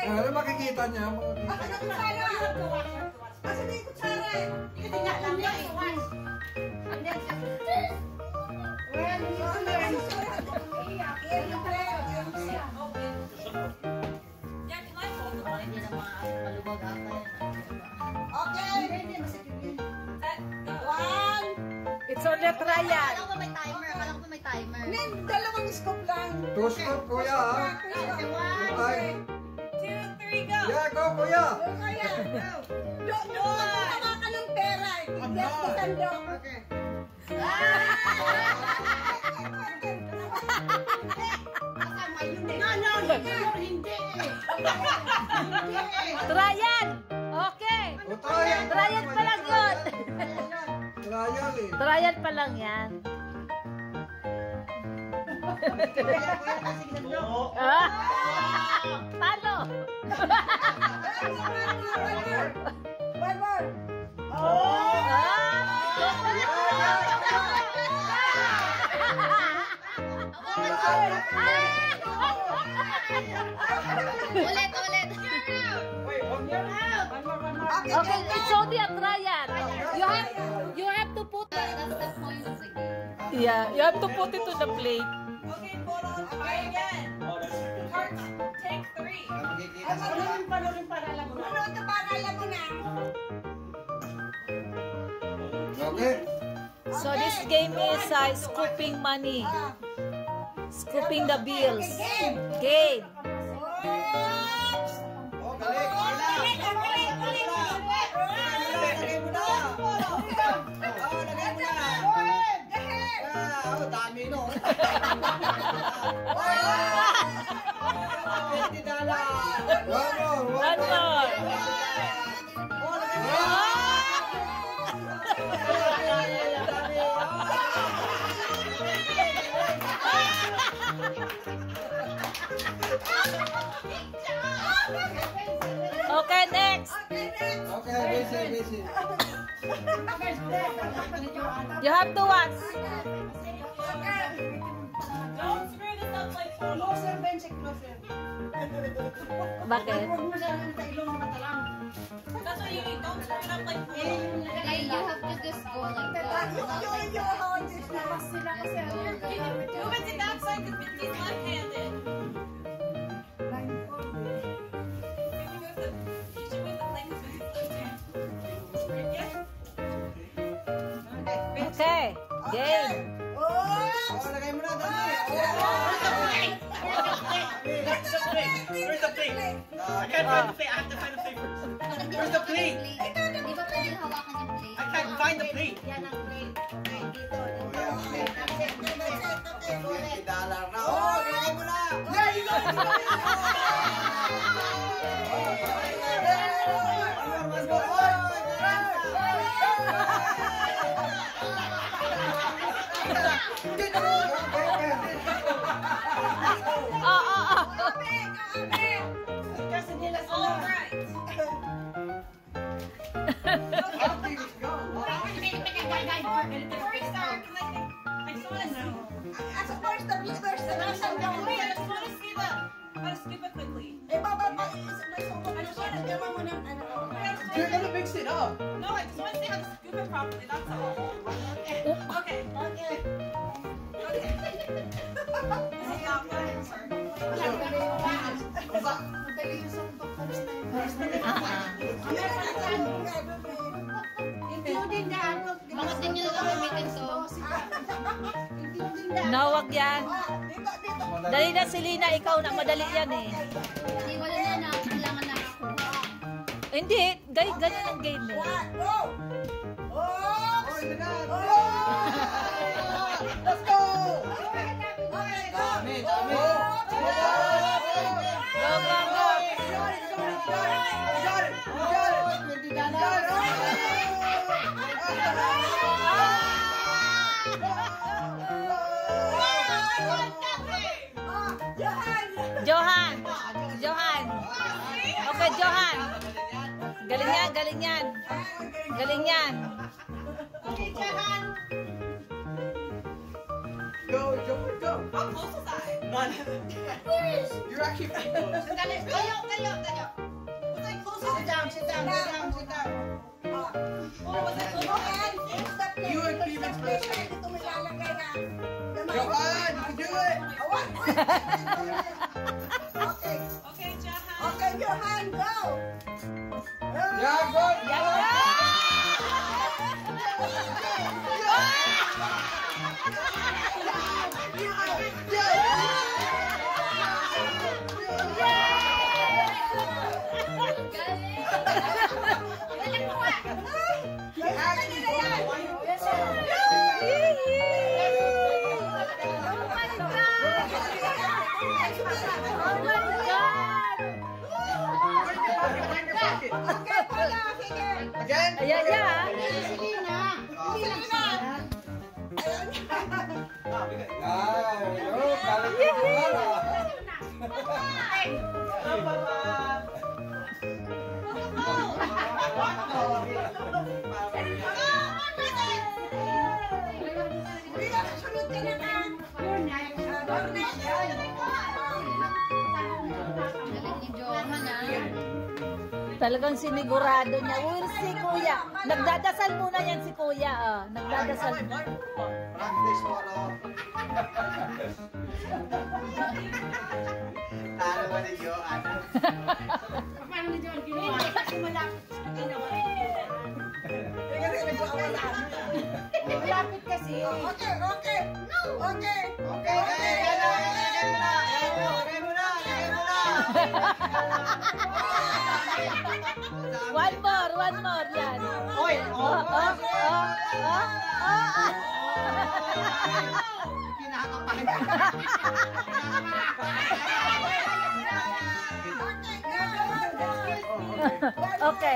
Ano makikita niya? Kasi may kutsara eh. Tingnan lang niya eh. It's only a trial. Alam ko may timer. Alam ko may timer. Dalawang scoop lang. 2 scoop, kuya, ha? 1, 2, 3, go! Yeah, go, kuya! Kaya, go! Doon ka ng pera. Yes, the sandok. Okay. Trial! Okay! Trial pa lang yun! Trial eh. Trial pa lang yan. Ah! Talo! One more. Ulit, ulit. Okay, it's only a trial. You have to put That's the point of the game. you have to put it to the plate. Okay, hold on. Try again. Cart, take 3. Panunin para alam mo na. Okay. So this game is scooping money. Scooping the bills. Game. Oh, balik. Lagay mo na. Dami no. $20. One more. Okay, next. Okay, busy. You have to watch. Don't screw this up like closer, bench, closer. Bakit? That's what you mean. Don't screw it up like Like, you have to just go like that. Move it to that side because Minty's left-handed. You should move the plate because Minty's left-handed. Okay, game. Lagay mo na, dami. Where's the plate? I can't find the plate. I have to find the plate first. Where's the plate? Di ba pwede hawakan yung plate? I can't find the plate. $20 na. Oh, lagay mo na. There you go. All right. Before we start, I just want to see. I just want to see how to scoop it quickly. I just want to. You're gonna mix it up. No, I just want to see how to scoop it properly. That's all. Okay. This is not fun. Sorry. Bakit din nyo na lang gamitin to? No, wag yan. Dali na, Selena, ikaw na. Madali yan eh. Hindi, wala na kailangan na ako. Hindi, ganyan ang game eh. Let's go! Dami. Go, go, go. Johan. Okay, Johan. Galing yan. Go, Go. How close was I? None. You're actually pretty close. Tayo. Was I close? Sit down. Oh, was I close? You and Steven's closer. Johan, you can do it. Okay, Jahan. Okay, Johan, go. Yeah, go. Again? Ayan niya. Galing ni Johan, Talagang sinigurado niya. Uy, si Kuya. Nagdadasal muna yan si Kuya. Oh. Nagdadasal. Practice mo, no? Talo mo ni Johan. Paano ni John ginawa? Kasi malapit ginawa. Malapit kasi. Okay. One more. Yan. Oy! Kinakapahan ka. Okay.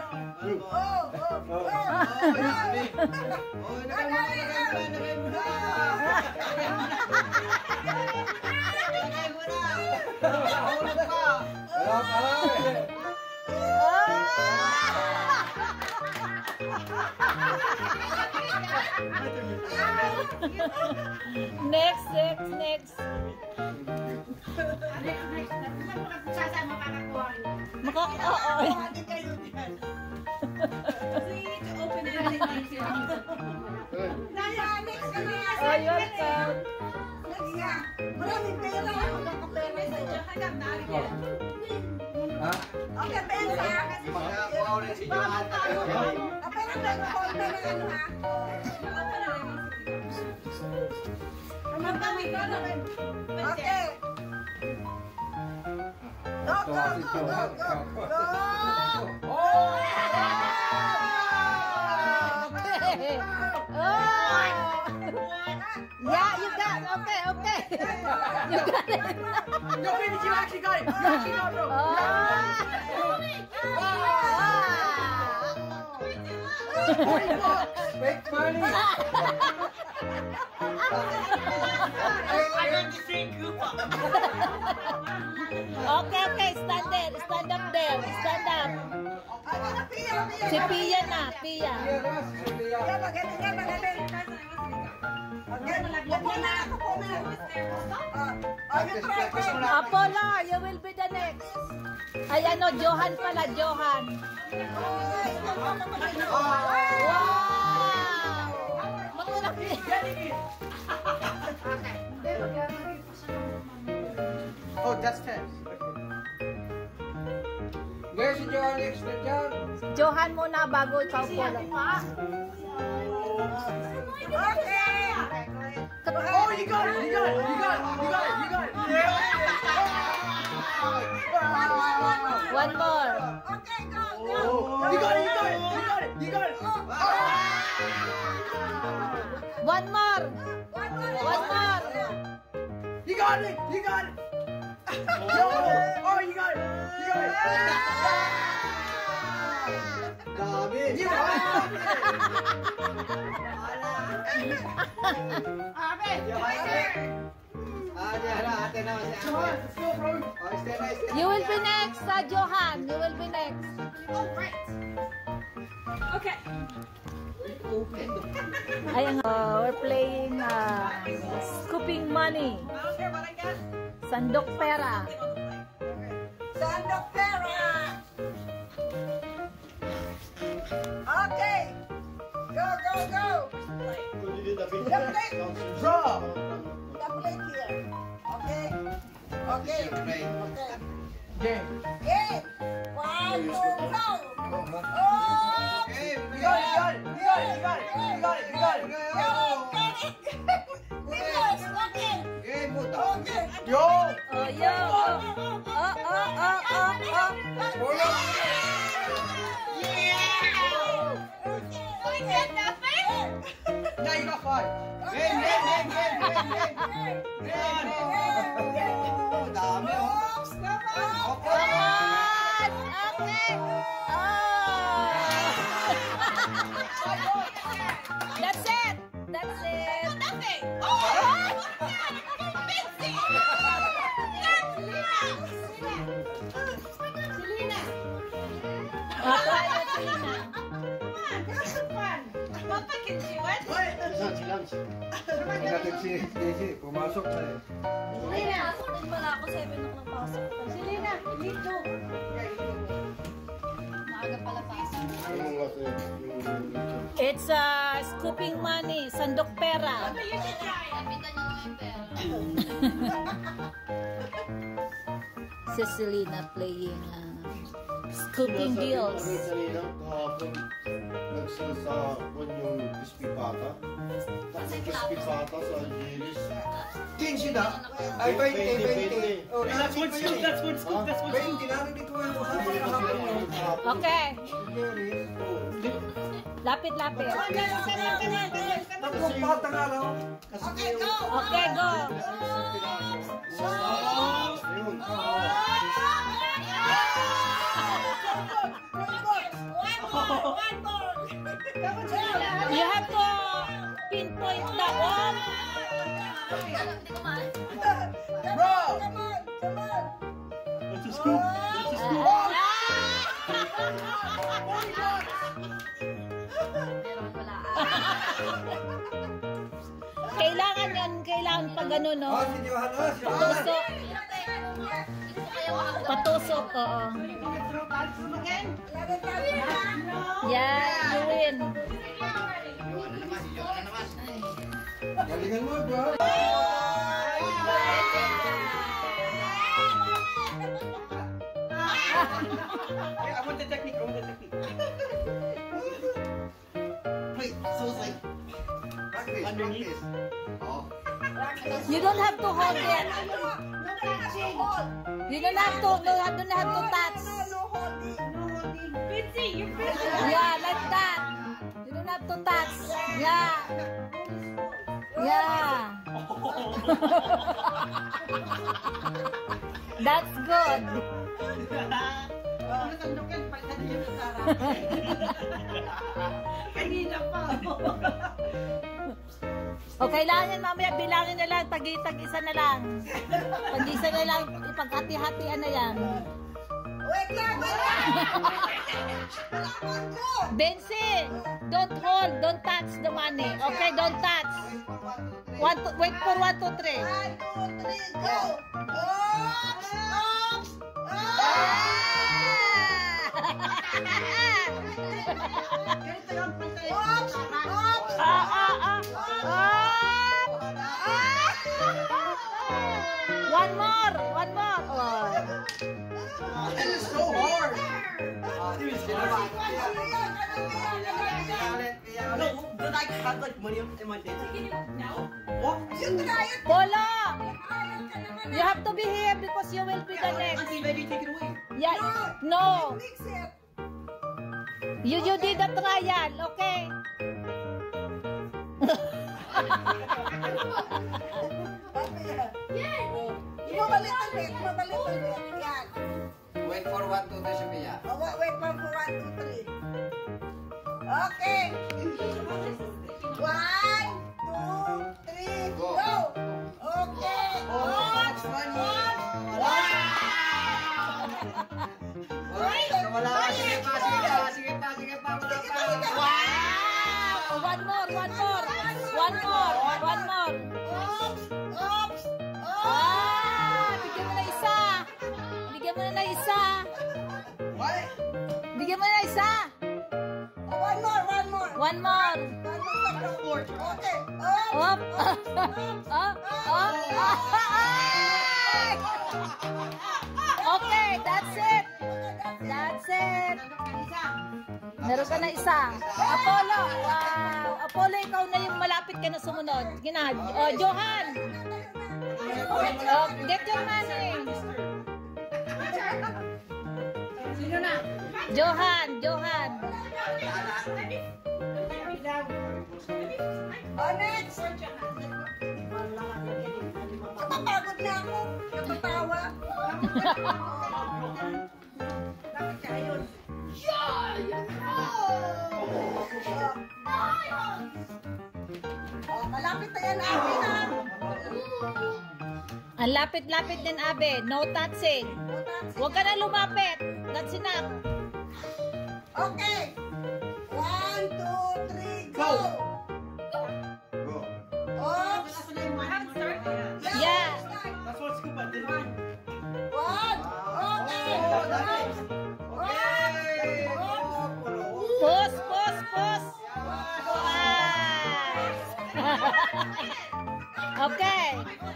Next. Oo. Oh, you're welcome. Maraming pera. Okay, pera. Magkakuha ulit si Johan. Pera na yung konti na ano ha. Okay. Go. Okay. Oh. Yeah, you got it. Okay. You got it. No, baby, you actually got it. You actually got it, bro. Fake money. I got the same coupon. Okay. Stand up there. Stand up. Si Pia na. Pia. Apollo, you will be the next. Ay, ano, Johan pala, Johan. Wow! Makulaki. Oh, that's 10. Where's the Johan next to John? Johan muna bago ikaw Apollo. Okay. Oh, you got it. One more. Okay, go. You got it. One more. You got it. Oh, you got it. Dami. Ate naman si Ate. Oh, stay na. You will be next, Johan. You will be next. Oh, right. Okay. Ayan, we're playing scoop Scooping money. I don't care what I get. Sandok pera. Sandok pera. Okay. Go, go, go. The plate. Draw. The plate here. Okay. Okay. Okay. Game. Game. 1, 2, go. Oh. Game. You got it. Yes, okay. Game mo. Okay. Yo. Oh, yo. I get nothing. Now you got 5. Game. Dami oh. Oops, come on. Okay. Oh. That's it. That's it. Nothing. Oh! Fancy. Selena. Okay, Selena. This is fun. Papa can do it. Pumasok na eh. Selena, din pala ako 7 o'clock pasok. Selena, dito. Maaga pala pasok. It's scooping money, sandok pera. But you should try it. Kapitan nyo naman pera. Si Selena playing scooping deals. Kahapon, nagsasawan yung crispy pata. Tapos crispy pata sa Algeris. 15 na. Ay, 20. Oh, That's one scoop, that's one scoop, that's one scoop. 20 narinig ko yung usapan kahapon. Okay. Lapit-lapit. Tatlong pata nga lang. Okay, go. Okay, go. Ayun. One more. You have to pinpoint the one. Hindi ko maaari. Bro! Come on. That's a scoop, that's a scoop. Meron wala. Kailangan pa ganun, no? Oh, si Johanna. Si Johanna. Patusok. Hindi ko kaya makakita. Patusok, oo. Let it go. Yeah, you win. Galingan mo, bro. Okay, I want the technique, Wait, so it's like... Practice, Underneath. practice. Oh. You don't have to hold it. You don't have to touch. No holding. Fancy, you're fancy. Yeah, like that. You don't have to touch. Yeah. Yeah. That's good. Kanina pa. O kailangan yan mamaya bilangin na lang, tag-isa na lang. Tag-isa na lang, ipag-hati-hatian na yan. Wait lang. Bensi, don't hold, don't touch the money. Okay, don't touch. Wait for 1, 2, 3. 1, 2, 3, go. Oops. One more. Oh. That is so hard. No, did I have like money in my dancing? No. What? Polo, you have to be here because you will be the next. Auntie, maybe take it away. Yeah, no. Mix it. You did the trial, okay? Move a little bit. Yan. Wait for 1, 2, 3, Sophia. Oh, wait for 1, 2, 3. Okay. 1, 2, 3, go. Okay. That's money. Wala ka. Sige pa. Wow! One more. Oops. Isa. One more. One more. Okay. Up. Up. Okay, that's it. That's it. Meron ka na isa. Apollo. Wow. Apollo, ikaw na yung malapit ka na sumunod. Gina. Oh, Johan. Oh, get your money. Sino na? Johan. Next. Napapagod na ako. Napatawa. Bakit ka yun? Malapit na yan, Abi, na. Ang lapit-lapit din, Abe. No touching. Huwag ka na lumapit. That's enough. Okay. 1, 2, 3, go. Go. Oops. Yeah. That's what scuba did. 1. Okay. Push. Okay.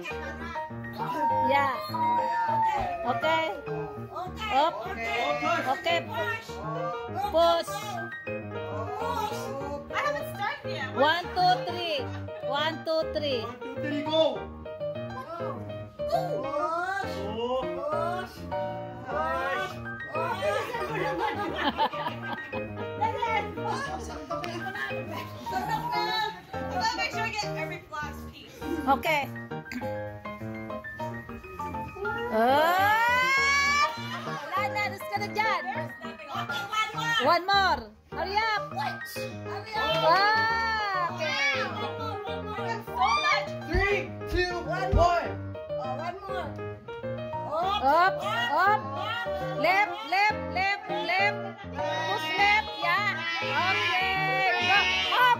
Yeah. Okay. Up. Okay. Push. I haven't started yet. 1, 2, 3. 1, 2, 3. 1, 2, 3, go! Push. Oh, Push. Sarap na. Make sure I get every last piece. Okay. Wala na. Nus ka na dyan. One more. Hurry up. Okay. 3, 2, 1. One more. Up. Left. Push left. Yeah. Okay. Go. Up.